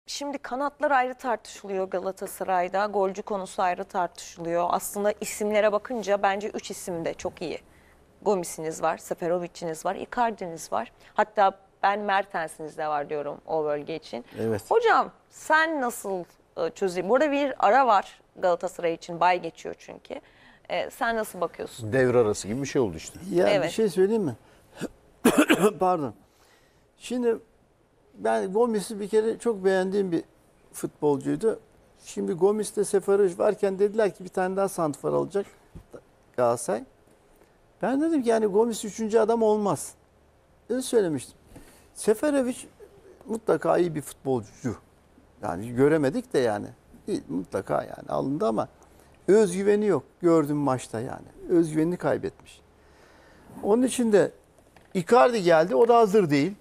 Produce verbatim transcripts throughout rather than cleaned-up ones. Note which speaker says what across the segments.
Speaker 1: Şimdi kanatlar ayrı tartışılıyor Galatasaray'da. Golcü konusu ayrı tartışılıyor. Aslında isimlere bakınca bence üç isim de çok iyi. Gomis'iniz var, Seferovic'iniz var, Icardi'niz var. Hatta ben Mertens'iniz de var diyorum o bölge için.
Speaker 2: Evet.
Speaker 1: Hocam sen nasıl e, çözeyim? Burada bir ara var Galatasaray için. Bay geçiyor çünkü. E, sen nasıl bakıyorsun?
Speaker 3: Devre arası gibi bir şey oldu işte.
Speaker 2: Ya
Speaker 1: Evet.
Speaker 2: bir şey söyleyeyim mi? Pardon. Şimdi ben Gomis'i bir kere çok beğendiğim bir futbolcuydu. Şimdi Gomis'te Seferovic varken dediler ki bir tane daha santrfor alacak Galatasaray. Ben dedim ki yani Gomis üçüncü adam olmaz. Öyle söylemiştim. Seferovic mutlaka iyi bir futbolcu. Yani göremedik de yani. İyi, mutlaka yani alındı ama özgüveni yok. Gördüm maçta yani. Özgüvenini kaybetmiş. Onun için de Icardi geldi. O da hazır değil.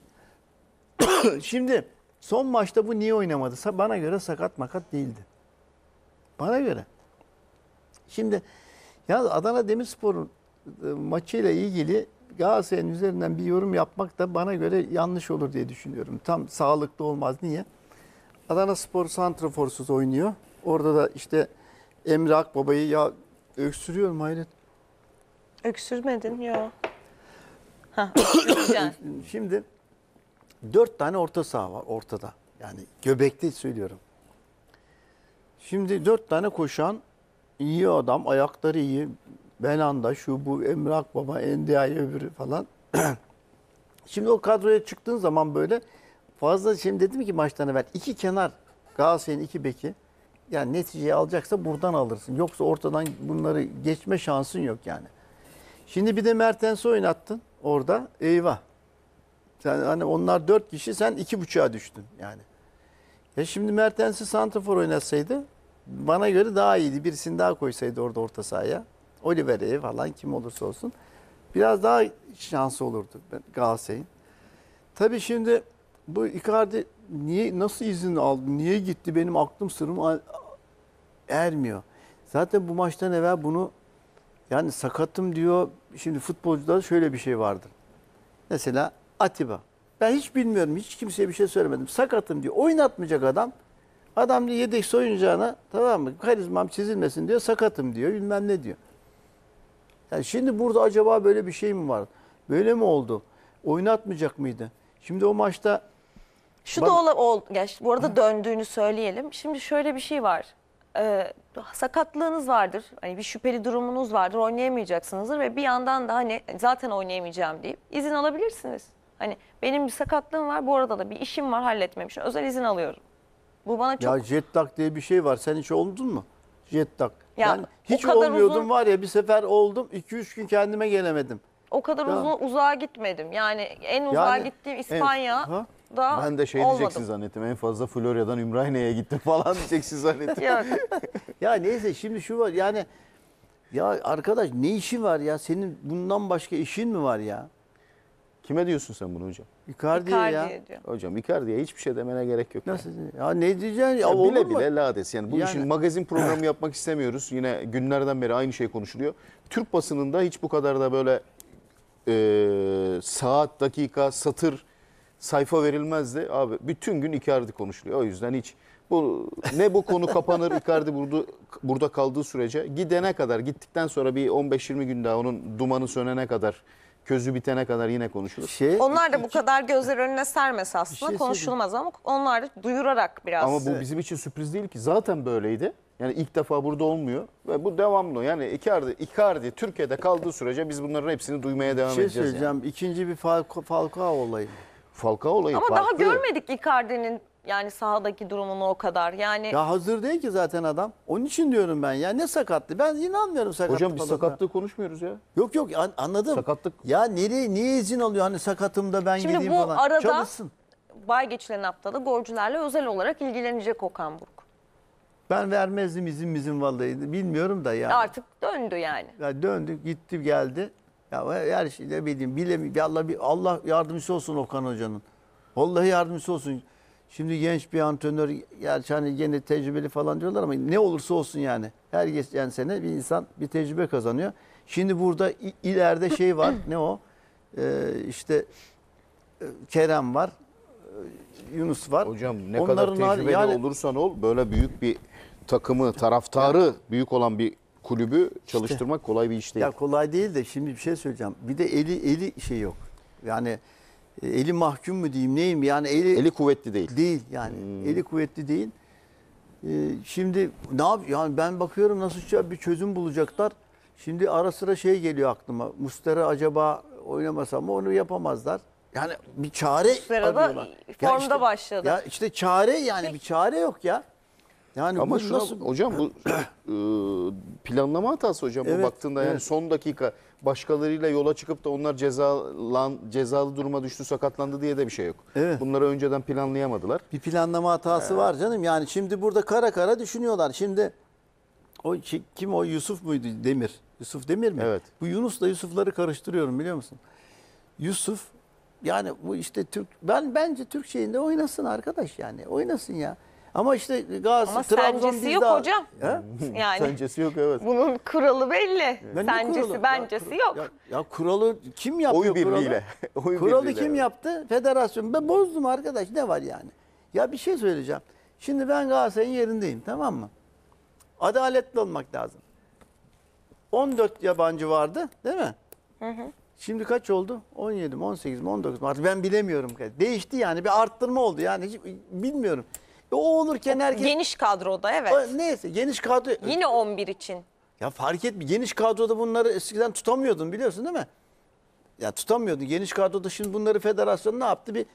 Speaker 2: Şimdi son maçta bu niye oynamadı? Bana göre sakat makat değildi. Bana göre. Şimdi ya Adana Demirspor'un maçıyla ilgili Galatasaray'ın üzerinden bir yorum yapmak da bana göre yanlış olur diye düşünüyorum. Tam sağlıklı olmaz. Niye? Adanaspor santraforsuz oynuyor. Orada da işte Emre Akbaba'yı ya öksürüyorum hayret.
Speaker 1: Öksürmedin ya. Hah, öksüreceksin.
Speaker 2: Şimdi dört tane orta saha var ortada. Yani göbekte söylüyorum. Şimdi dört tane koşan iyi adam, ayakları iyi. Belanda, şu bu, Emre Akbaba, Endiaye öbürü falan. Şimdi o kadroya çıktığın zaman böyle fazla şimdi dedim ki maçtan evvel iki kenar Galatasaray'ın iki beki yani neticeyi alacaksa buradan alırsın. Yoksa ortadan bunları geçme şansın yok yani. Şimdi bir de Mertens'i oynattın orada. Eyvah. Sen hani onlar dört kişi sen iki buçuğa düştün yani. Ya şimdi Mertens'i santrafor oynatsaydı bana göre daha iyiydi. Birisini daha koysaydı orada orta sahaya. Oliveira'yı falan kim olursa olsun biraz daha şansı olurdu Galatasaray'ın. Tabii şimdi bu Icardi niye nasıl izin aldı? Niye gitti? Benim aklım sırrım ermiyor. Zaten bu maçtan evvel bunu yani sakatım diyor. Şimdi futbolcularda şöyle bir şey vardır. Mesela Atiba. Ben hiç bilmiyorum. Hiç kimseye bir şey söylemedim. Sakatım diyor. Oynatmayacak adam. Adam diyor yedek oyuncağına tamam mı? Karizmam çizilmesin diyor. Sakatım diyor. Bilmem ne diyor. Yani şimdi burada acaba böyle bir şey mi var? Böyle mi oldu? Oynatmayacak mıydı? Şimdi o maçta
Speaker 1: Şu
Speaker 2: bak,
Speaker 1: da ola, ol, ya işte bu arada döndüğünü söyleyelim. Şimdi şöyle bir şey var. Ee, sakatlığınız vardır. Hani bir şüpheli durumunuz vardır. Oynayamayacaksınızdır ve bir yandan da hani zaten oynayamayacağım deyip izin alabilirsiniz. Hani benim bir sakatlığım var. Bu arada da bir işim var halletmemişim. Özel izin alıyorum. Bu bana çok...
Speaker 2: ya jet lag diye bir şey var. Sen hiç oldun mu? Jet lag.
Speaker 1: Ya,
Speaker 2: Ben hiç
Speaker 1: o kadar
Speaker 2: olmuyordum
Speaker 1: uzun-
Speaker 2: var ya bir sefer oldum. iki üç gün kendime gelemedim.
Speaker 1: O kadar
Speaker 2: Ya.
Speaker 1: uzun uzağa gitmedim. Yani en uzağa
Speaker 2: Yani,
Speaker 1: gittiğim İspanya
Speaker 2: ha?
Speaker 1: da
Speaker 3: Ben de şey
Speaker 1: olmadım.
Speaker 3: diyeceksin zannettim. En fazla Florya'dan Ümraniye'ye gittim falan diyeceksin zannettim.
Speaker 1: Yok.
Speaker 2: Ya neyse şimdi şu var yani ya arkadaş ne işin var ya? Senin bundan başka işin mi var ya?
Speaker 3: Kime diyorsun sen bunu hocam?
Speaker 2: Icardi'ye ya.
Speaker 1: Icardi'ye diyor.
Speaker 3: Hocam Icardi'ye hiçbir şey demene gerek yok.
Speaker 2: Nasıl? Ya ne diyeceksin? Ya,
Speaker 3: Ya
Speaker 2: olur
Speaker 3: bile
Speaker 2: mu?
Speaker 3: bile lades. Yani bu
Speaker 2: Yani-
Speaker 3: işin magazin programı yapmak istemiyoruz. Yine günlerden beri aynı şey konuşuluyor. Türk basınında hiç bu kadar da böyle e, saat, dakika, satır, sayfa verilmezdi. Abi bütün gün Icardi konuşuluyor. O yüzden hiç bu ne bu konu kapanır Icardi burada burada kaldığı sürece gidene kadar gittikten sonra bir on beş yirmi gün daha onun dumanı sönene kadar közü bitene kadar yine konuşulur.
Speaker 2: Şey,
Speaker 1: Onlar da bu kadar gözler önüne sermese aslında
Speaker 2: şey
Speaker 1: konuşulmaz ama onlar da duyurarak biraz.
Speaker 3: Ama bu bizim için sürpriz değil ki. Zaten böyleydi. Yani ilk defa burada olmuyor ve bu devamlı. Yani Icardi, Icardi Türkiye'de kaldığı sürece biz bunların hepsini duymaya devam
Speaker 2: bir şey
Speaker 3: edeceğiz.
Speaker 2: söyleyeceğim.
Speaker 3: Yani.
Speaker 2: İkinci bir Falcao, Falcao olayı.
Speaker 3: Falcao olayı
Speaker 1: Ama
Speaker 3: farklı.
Speaker 1: daha görmedik Icardi'nin yani sahadaki durumunu o kadar. Yani
Speaker 2: Ya hazır değil ki zaten adam. Onun için diyorum ben ya ne sakatlı. Ben inanmıyorum sakatlı
Speaker 3: Hocam biz
Speaker 2: falan.
Speaker 3: sakatlığı konuşmuyoruz ya.
Speaker 2: Yok yok an- anladım.
Speaker 3: Sakatlık.
Speaker 2: Ya nereye niye izin alıyor hani sakatımda ben
Speaker 1: Şimdi
Speaker 2: gideyim
Speaker 1: bu
Speaker 2: falan.
Speaker 1: arada-
Speaker 2: Çalışsın.
Speaker 1: bay geçilen haftada golcülerle özel olarak ilgilenecek Okan Buruk.
Speaker 2: Ben vermezdim izin bizim vallahi bilmiyorum da yani.
Speaker 1: Artık döndü yani.
Speaker 2: Ya döndü gitti geldi. Ya her şeyde bileyim bilemiyorum. Allah bir Allah yardımcısı olsun Okan Hoca'nın. Vallahi yardımcısı olsun. Şimdi genç bir antrenör gerçi hani gene tecrübeli falan diyorlar ama ne olursa olsun yani. Her geçen sene bir insan bir tecrübe kazanıyor. Şimdi burada i- ileride şey var. Ne o? Ee, işte e, Kerem var. Yunus var.
Speaker 3: Hocam ne
Speaker 2: Onların
Speaker 3: kadar tecrübeli
Speaker 2: yani,
Speaker 3: olursan ol böyle büyük bir takımı, taraftarı büyük olan bir kulübü çalıştırmak kolay bir iş değil.
Speaker 2: ya kolay değil de şimdi bir şey söyleyeceğim. Bir de eli eli şey yok. Yani e, eli mahkum mu diyeyim neyim yani eli,
Speaker 3: Eli kuvvetli değil.
Speaker 2: değil yani. Eli kuvvetli değil. Ee, şimdi ne yap yani ben bakıyorum nasıl bir çözüm bulacaklar. Şimdi ara sıra şey geliyor aklıma. Mustera acaba oynamasa mı onu yapamazlar. Yani bir çare
Speaker 1: Sırada
Speaker 2: arıyorlar. Ya
Speaker 1: formda
Speaker 2: işte-
Speaker 1: başladı.
Speaker 2: Ya işte çare yani bir çare yok ya. Yani
Speaker 3: Ama
Speaker 2: bu
Speaker 3: şu
Speaker 2: nasıl
Speaker 3: hocam bu e, planlama hatası hocam bu
Speaker 2: Evet,
Speaker 3: baktığında yani
Speaker 2: evet.
Speaker 3: son dakika başkalarıyla yola çıkıp da onlar cezalan cezalı duruma düştü, sakatlandı diye de bir şey yok.
Speaker 2: Evet.
Speaker 3: Bunları önceden planlayamadılar.
Speaker 2: bir planlama hatası var canım. Yani şimdi burada kara kara düşünüyorlar. Şimdi o ki- kim o Yusuf muydu Demir? Yusuf Demir mi?
Speaker 3: Evet.
Speaker 2: Bu Yunus'la Yusuf'ları karıştırıyorum biliyor musun? Yusuf yani bu işte Türk ben bence Türk şeyinde oynasın arkadaş yani. Oynasın ya. Ama işte Galatasaray
Speaker 1: Ama
Speaker 2: Trabzon
Speaker 1: sencesi
Speaker 2: biz
Speaker 1: yok
Speaker 2: daha-
Speaker 1: hocam.
Speaker 2: He?
Speaker 1: Yani
Speaker 3: Sencesi yok evet.
Speaker 1: bunun kuralı belli.
Speaker 2: Ya ne
Speaker 1: Sencesi
Speaker 2: kuralı?
Speaker 1: bencesi
Speaker 2: Ya,
Speaker 1: yok.
Speaker 2: Ya, ya kuralı kim yapıyor
Speaker 3: Oy birliğiyle.
Speaker 2: kuralı?
Speaker 3: Oy
Speaker 2: Kuralı
Speaker 3: birliğiyle,
Speaker 2: kim
Speaker 3: evet.
Speaker 2: yaptı? Federasyon. Ben bozdum arkadaş ne var yani? Ya bir şey söyleyeceğim. Şimdi ben Galatasaray'ın yerindeyim tamam mı? Adaletli olmak lazım. on dört yabancı vardı değil mi? Şimdi kaç oldu? on yedi mi, on sekiz mi, on dokuz mu? Artık ben bilemiyorum. Değişti yani. Bir arttırma oldu yani. Hiç bilmiyorum. E, o olurken herkes...
Speaker 1: Geniş kadroda evet.
Speaker 2: O, neyse geniş kadro...
Speaker 1: Yine on bir için.
Speaker 2: Ya fark etmiyor. Geniş kadroda bunları eskiden tutamıyordun biliyorsun değil mi? Ya tutamıyordun. Geniş kadroda şimdi bunları federasyon ne yaptı? Bir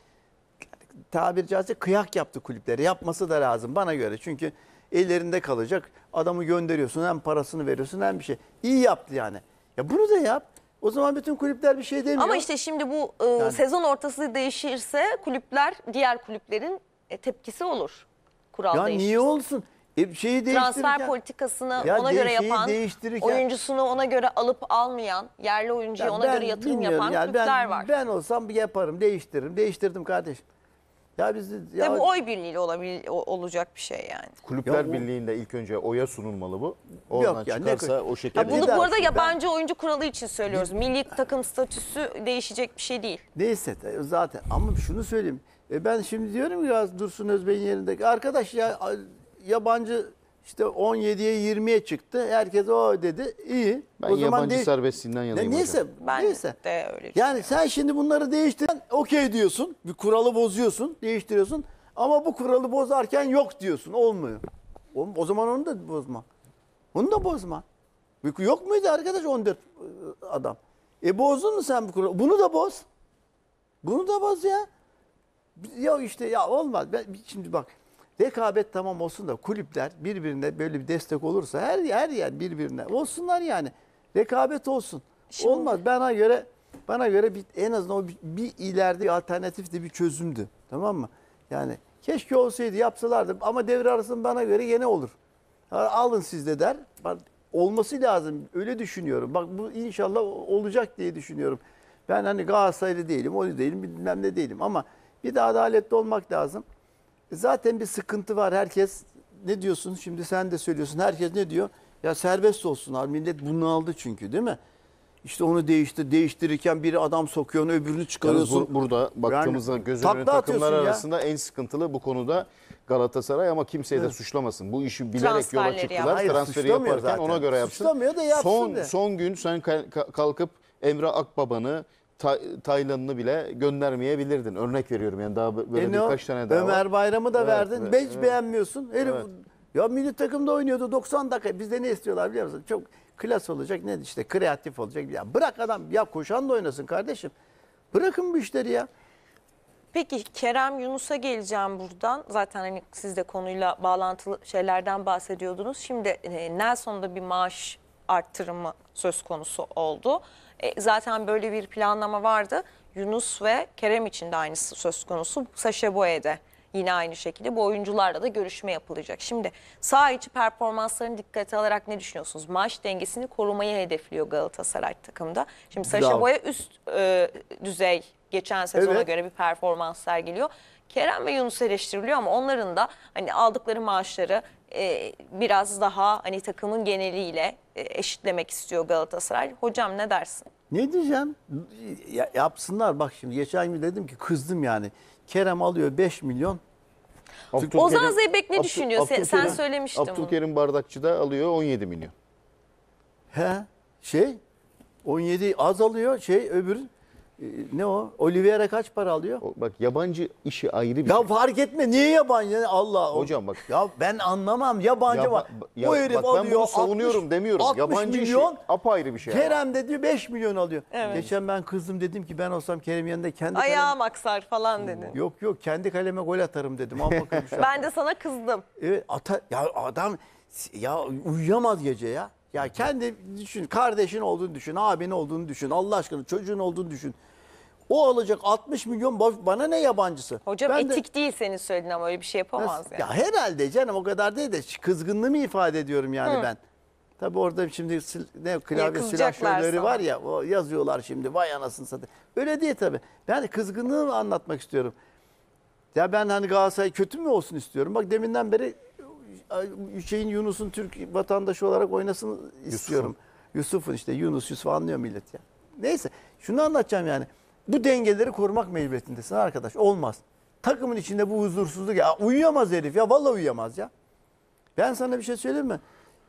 Speaker 2: tabiri caizse kıyak yaptı kulüpleri. Yapması da lazım bana göre. Çünkü ellerinde kalacak. Adamı gönderiyorsun hem parasını veriyorsun hem bir şey. İyi yaptı yani. Ya bunu da yap. O zaman bütün kulüpler bir şey demiyor.
Speaker 1: Ama işte şimdi bu e, sezon ortası değişirse kulüpler diğer kulüplerin e, tepkisi olur. Kural
Speaker 2: ya
Speaker 1: değişirse.
Speaker 2: niye olsun? E, şeyi
Speaker 1: Transfer
Speaker 2: değiştirirken-
Speaker 1: politikasını
Speaker 2: Ya
Speaker 1: ona göre
Speaker 2: şeyi
Speaker 1: yapan,
Speaker 2: değiştirirken-
Speaker 1: oyuncusunu ona göre alıp almayan, yerli oyuncuya
Speaker 2: Ya
Speaker 1: ona
Speaker 2: ben
Speaker 1: göre yatırım
Speaker 2: bilmiyorum
Speaker 1: yapan
Speaker 2: yani.
Speaker 1: kulüpler
Speaker 2: ben,
Speaker 1: var.
Speaker 2: Ben olsam bir yaparım, değiştiririm. Değiştirdim kardeşim. Ya biz ya,
Speaker 1: Ve bu oy birliğiyle olabil, o- olacak bir şey yani.
Speaker 3: Kulüpler
Speaker 2: Ya o-
Speaker 3: Birliği'nde ilk önce oya sunulmalı bu. Oradan
Speaker 2: Yok ya, ne
Speaker 3: çıkarsa
Speaker 2: koy-
Speaker 3: o şekilde.
Speaker 1: Ya bunu
Speaker 2: bir daha-
Speaker 1: bu arada
Speaker 2: ben-
Speaker 1: yabancı oyuncu kuralı için söylüyoruz. Milli takım statüsü değişecek bir şey değil.
Speaker 2: Neyse zaten ama şunu söyleyeyim. E ben şimdi diyorum ya Dursun Özbey'in yerindeki arkadaş ya yabancı işte on yediye yirmiye çıktı. Herkes o dedi. İyi.
Speaker 3: Ben
Speaker 2: o zaman
Speaker 3: yabancı
Speaker 2: de-
Speaker 3: serbestliğinden yanayım
Speaker 2: Ne, neyse.
Speaker 3: hocam.
Speaker 1: Ben
Speaker 2: neyse.
Speaker 1: de öyle
Speaker 2: Yani sen şimdi bunları değiştiren okey diyorsun. Bir kuralı bozuyorsun, değiştiriyorsun. Ama bu kuralı bozarken yok diyorsun. Olmuyor. O, o zaman onu da bozma. Onu da bozma. Yok muydu arkadaş on dört adam? E bozdun mu sen bu kuralı? Bunu da boz. Bunu da boz ya. Ya işte ya olmaz. Ben, şimdi bak rekabet tamam olsun da kulüpler birbirine böyle bir destek olursa her her yer birbirine olsunlar yani. Rekabet olsun.
Speaker 1: Şimdi-
Speaker 2: Olmaz. Bana göre bana göre bir, en azından o bir, bir ileride bir alternatif de bir çözümdü. Tamam mı? Yani keşke olsaydı yapsalardı ama devre arasında bana göre yine olur. Ha, alın siz de der. Bak, olması lazım. Öyle düşünüyorum. Bak bu inşallah olacak diye düşünüyorum. Ben hani Galatasaraylı değilim, o değilim, bilmem ne değilim ama bir de adaletli olmak lazım. Zaten bir sıkıntı var. Herkes ne diyorsun? Şimdi sen de söylüyorsun. Herkes ne diyor? Ya serbest olsunlar. Millet bunu aldı çünkü değil mi? İşte onu değiştir, değiştirirken biri adam sokuyor, onu öbürünü
Speaker 3: Yalnız
Speaker 2: çıkarıyorsun.
Speaker 3: bu- burada baktığımızda
Speaker 2: Yani
Speaker 3: göz
Speaker 2: takla
Speaker 3: önüne takımlar
Speaker 2: atıyorsun ya.
Speaker 3: arasında en sıkıntılı bu konuda Galatasaray ama kimseyi de suçlamasın. Bu işi bilerek yola
Speaker 1: Transferleri
Speaker 3: çıktılar.
Speaker 1: yaptı.
Speaker 2: Hayır,
Speaker 3: Transferi
Speaker 2: suçlamıyor
Speaker 3: yaparken
Speaker 2: zaten.
Speaker 3: ona göre yapsın.
Speaker 2: Suçlamıyor da yapsın
Speaker 3: son,
Speaker 2: de.
Speaker 3: son gün sen kal- ka- kalkıp Emre Akbaba'nı Ta- Taylan'ını bile göndermeyebilirdin. Örnek veriyorum yani daha böyle
Speaker 2: E ne o?
Speaker 3: birkaç tane daha
Speaker 2: Ömer
Speaker 3: var.
Speaker 2: Bayram'ı da
Speaker 3: Evet,
Speaker 2: verdin.
Speaker 3: evet,
Speaker 2: Hiç
Speaker 3: evet.
Speaker 2: beğenmiyorsun. Herif,
Speaker 3: Evet.
Speaker 2: ya milli takımda oynuyordu doksan dakika. Bizde ne istiyorlar biliyor musun? Çok klas olacak. Ne işte kreatif olacak. Ya bırak adam ya koşan da oynasın kardeşim. Bırakın bu işleri ya.
Speaker 1: Peki Kerem Yunus'a geleceğim buradan. Zaten hani siz de konuyla bağlantılı şeylerden bahsediyordunuz. Şimdi e, Nelson'da bir maaş arttırımı söz konusu oldu. E, zaten böyle bir planlama vardı. Yunus ve Kerem için de aynısı söz konusu. Sacha Boey'de yine aynı şekilde bu oyuncularla da görüşme yapılacak. Şimdi saha içi performanslarını dikkate alarak ne düşünüyorsunuz? Maaş dengesini korumayı hedefliyor Galatasaray takımda. Şimdi Sacha
Speaker 2: Bravo.
Speaker 1: Boey üst e, düzey geçen sezona
Speaker 2: Evet.
Speaker 1: göre bir performans sergiliyor. Kerem ve Yunus eleştiriliyor ama onların da hani aldıkları maaşları e, biraz daha hani takımın geneliyle e, eşitlemek istiyor Galatasaray. Hocam ne dersin?
Speaker 2: Ne diyeceğim? Ya, yapsınlar bak şimdi geçen gün dedim ki kızdım yani. Kerem alıyor beş milyon.
Speaker 3: Abdülkerim-
Speaker 1: Ozan Zeybek ne
Speaker 3: Abdül-
Speaker 1: düşünüyor? Sen, sen
Speaker 3: Abdülkerim-
Speaker 1: söylemiştin bunu.
Speaker 3: Abdülkerim Bardakçı da alıyor on yedi milyon.
Speaker 2: He şey on yedi az alıyor şey öbür e, ne o? Oliveira kaç para alıyor?
Speaker 3: O- Bak yabancı işi ayrı bir
Speaker 2: Ya
Speaker 3: şey.
Speaker 2: fark etme niye yabancı Allah
Speaker 3: Hocam bak.
Speaker 2: ya ben anlamam yabancı
Speaker 3: Ya
Speaker 2: var.
Speaker 3: ba- ya
Speaker 2: Bu herif
Speaker 3: bak ben
Speaker 2: alıyor
Speaker 3: bunu savunuyorum
Speaker 2: altmış
Speaker 3: demiyorum.
Speaker 2: altmış
Speaker 3: Yabancı
Speaker 2: milyon.
Speaker 3: işi apayrı bir şey. ama.
Speaker 2: Kerem de diyor beş milyon alıyor.
Speaker 1: Evet.
Speaker 2: Geçen ben kızdım dedim ki ben olsam Kerem yanında kendi
Speaker 1: Ayağım aksar falan
Speaker 3: Hmm.
Speaker 1: dedi.
Speaker 2: Yok yok kendi kaleme gol atarım dedim. Ama konuşalım.
Speaker 1: Ben de sana kızdım.
Speaker 2: Evet ata ya adam ya uyuyamaz gece ya. Ya kendi düşün, kardeşin olduğunu düşün, abin olduğunu düşün, Allah aşkına çocuğun olduğunu düşün. O alacak altmış milyon ba- bana ne yabancısı?
Speaker 1: Hocam
Speaker 2: Ben de-
Speaker 1: etik değil senin söylediğin ama öyle bir şey yapamaz yani.
Speaker 2: Ya herhalde canım o kadar değil de kızgınlığımı ifade ediyorum yani ben. Tabii orada şimdi sil- ne klavye silah
Speaker 1: kızacaklar
Speaker 2: şöyleri
Speaker 1: sana.
Speaker 2: var ya o yazıyorlar şimdi vay anasını satayım. Öyle değil tabii. Ben kızgınlığımı anlatmak istiyorum. Ya ben hani Galatasaray kötü mü olsun istiyorum. Bak deminden beri şeyin Yunus'un Türk vatandaşı olarak oynasın istiyorum. Yusuf'un işte Yunus Yusuf anlıyor millet ya. Neyse şunu anlatacağım yani. Bu dengeleri korumak mecburiyetindesin arkadaş. Olmaz. Takımın içinde bu huzursuzluk ya uyuyamaz herif ya vallahi uyuyamaz ya. Ben sana bir şey söyleyeyim mi?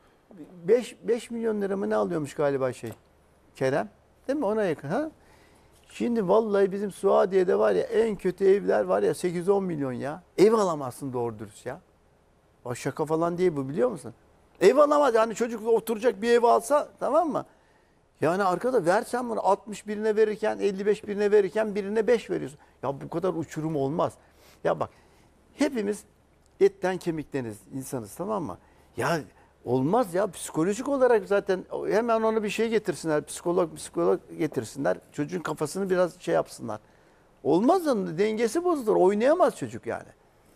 Speaker 2: beş milyon lira mı ne alıyormuş galiba şey Kerem? Değil mi? Ona yakın ha? Şimdi vallahi bizim Suadiye'de var ya en kötü evler var ya sekiz on milyon ya. Ev alamazsın doğru dürüst ya. O şaka falan değil bu biliyor musun? Ev alamaz yani çocuk oturacak bir ev alsa tamam mı? Yani arkada versen bunu altmış birine verirken elli beş birine verirken birine beş veriyorsun. Ya bu kadar uçurum olmaz. Ya bak hepimiz etten kemikteniz insanız tamam mı? Ya olmaz ya psikolojik olarak zaten hemen ona bir şey getirsinler. Psikolog psikolog getirsinler. Çocuğun kafasını biraz şey yapsınlar. Olmaz onun dengesi bozulur. Oynayamaz çocuk yani.